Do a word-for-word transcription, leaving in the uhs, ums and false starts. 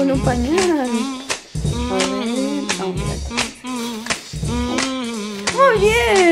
pone un pañal. A ver, vamos a ver. ¡Muy bien!